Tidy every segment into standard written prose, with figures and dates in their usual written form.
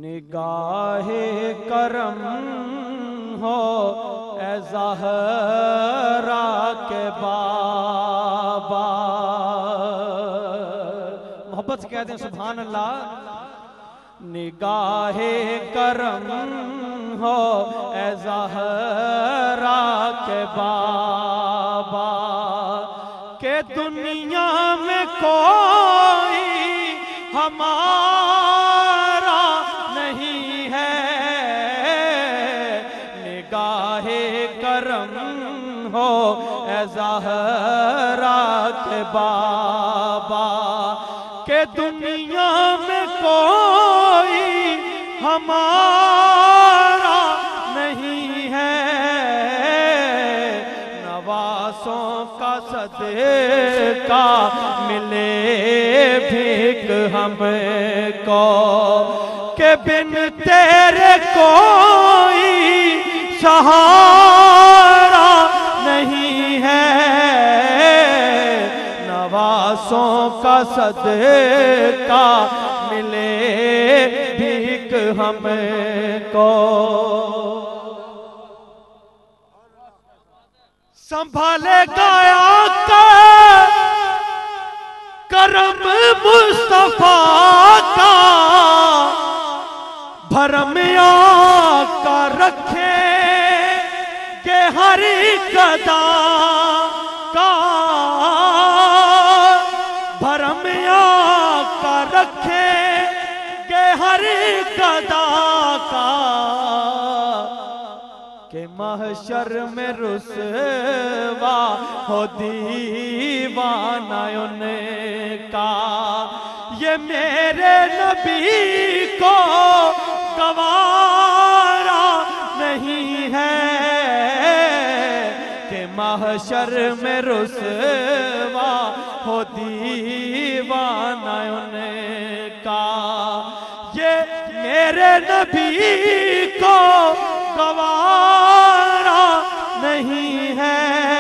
निगाहे करम हो ए ज़हरा के बाबा। मोहब्बत से कहते हैं सुभान अल्लाह। निगाहे करम हो ए ज़हरा के बाबा के दुनिया में कोई हमारा नहीं है। निगाहे करम हो ए ज़हरा के बाबा के दुनिया में कोई हमारा नहीं है। नवासों का सदका मिले भीख हमको के बिन तेरे कोई सहारा नहीं है। नवासों का सदका मिले भीख हमको। संभालेगा आका करम मुस्तफा का भरम आका रखे के हर कदा का। भरम आका रखे के हर कदा का के महशर में रुसवा हो दीवाना उनका। ये मेरे नबी को गवारा नहीं है कि महशर में रुसवा हो दीवाना उनका। ये मेरे नबी को गवारा नहीं है।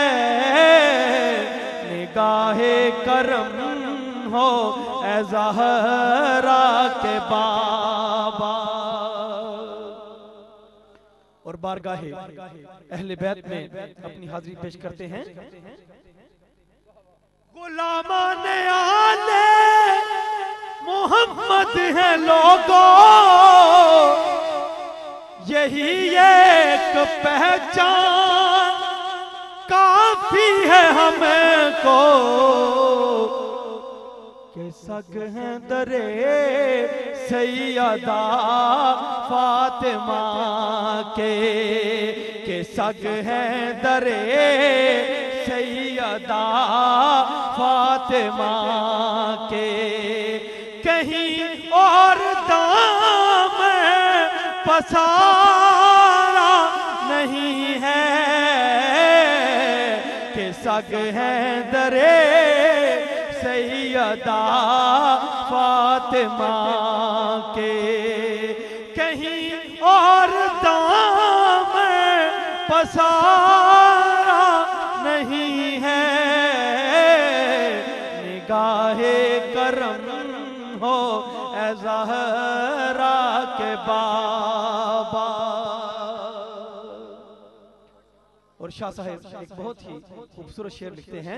निगाहे करम हो ए ज़हरा के बाबा। और बारगाहे अहले बैत में अपनी हाजिरी पेश करते हैं। गुलामाने आले मोहम्मद है लोगों, यही एक पहचान काफी है हमको के सग हैं दरे सैयदा फातिमा के सग हैं दरे सैयदा फातिमा के। कहीं और दाम पसारा नहीं है कि सग है दरे सैयदा फातिमा के। कहीं और दाम पसारा नहीं है। निगाहे करम हो ए ज़हरा के बाबा। और शाह साहब एक बहुत ही खूबसूरत शेर लिखते हैं।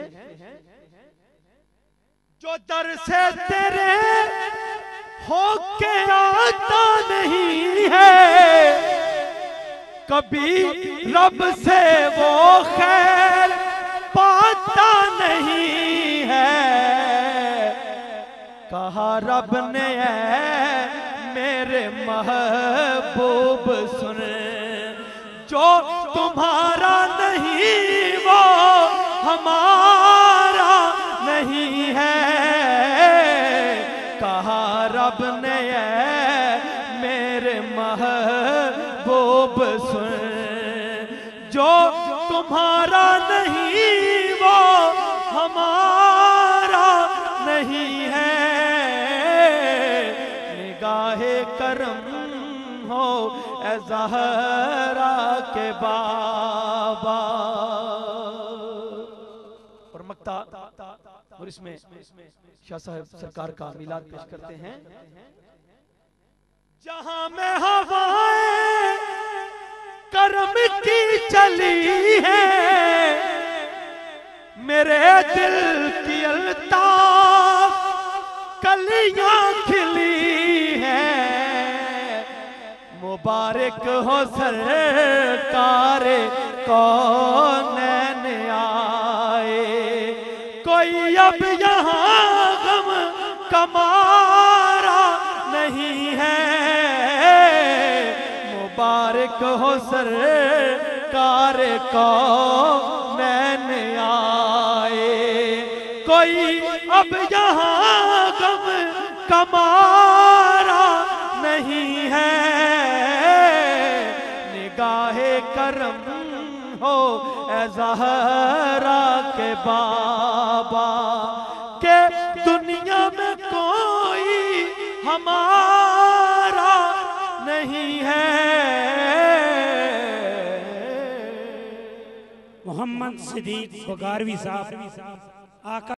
जो दर से तेरे होके आता नहीं है, कभी रब से वो खैर पाता नहीं है। कहा रब ने मेरे महबूब सुन, जो तुम्हारा नहीं वो हमारा नहीं है। कहा रब ने मेरे महबूब सुन, जो तुम्हारा नहीं वो हमारा नहीं है। निगाहे करम हो ए ज़हरा के बाबा। और मक्ता और इसमें शाह साहब सरकार का मिलाद पेश करते हैं। जहां में हवाएं करम की चली है, मेरे दिल की अल्ताफ कलियां खिली है। मुबारक हो सरकार कौनैन आए, कोई अब यहाँ गम कमारा नहीं है। मुबारक हो सरकार कौनैन आए, कोई अब यहाँ गम कमारा नहीं है। निगाहे करम हो ए ज़हरा के बाबा, के दुनिया में कोई हमारा नहीं है। मोहम्मद सिद्दीक बगारवी साहब आका